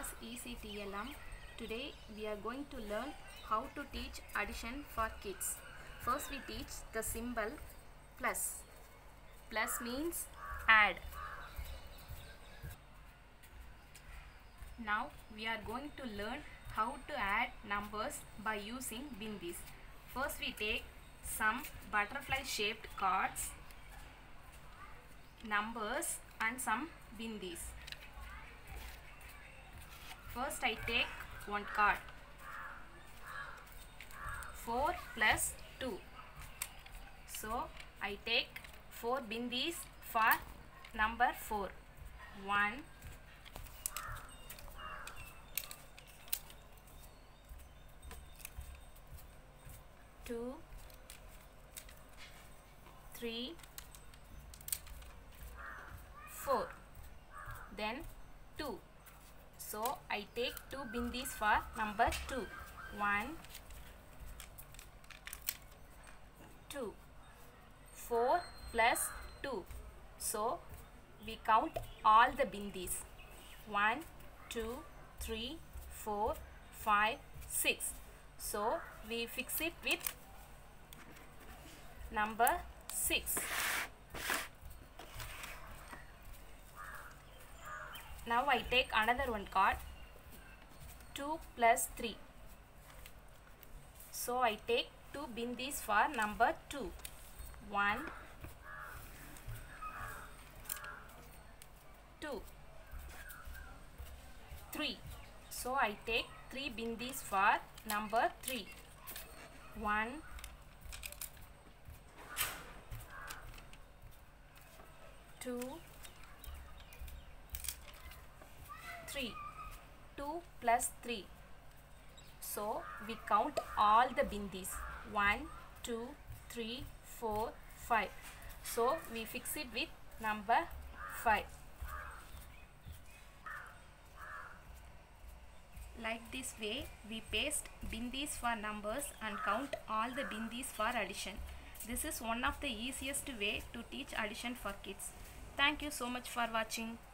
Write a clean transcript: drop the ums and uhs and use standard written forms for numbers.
class ECTLM. Today we are going to learn how to teach addition for kids. First we teach the symbol plus. Plus means add. Now we are going to learn how to add numbers by using bindis. First we take some butterfly shaped cards, numbers and some bindis. First I take one card. 4 plus 2. So I take 4 bindis for number 4. 1, 2, 3, 4. Then 2. So I take 2 bindis for number 2. 1, 2. 4 plus 2. So we count all the bindis. 1, 2, 3, 4, 5, 6. So we fix it with number 6. Now I take another one card. 2 plus 3. So I take 2 bindis for number 2. 1, 2, 3. So I take 3 bindis for number 3. 1, 2, 3. 2 plus 3. So we count all the bindis. 1, 2, 3, 4, 5. So we fix it with number 5. Like this way we paste bindis for numbers and count all the bindis for addition. This is one of the easiest way to teach addition for kids. Thank you so much for watching.